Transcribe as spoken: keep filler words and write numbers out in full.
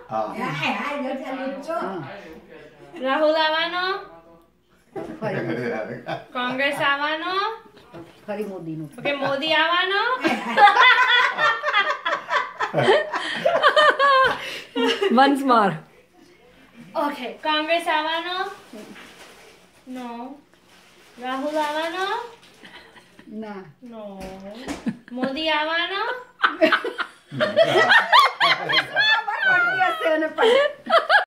રાહુલ આવવાનો, કોંગ્રેસ આવવાનો, ફરી મોદી નું ઓકે મોદી આવવાનો, once more ઓકે કોંગ્રેસ આવવાનો, નો, રાહુલ આવવાનો, ના, નો, મોદી આવવાનો. બરાબર પડતી હશે અને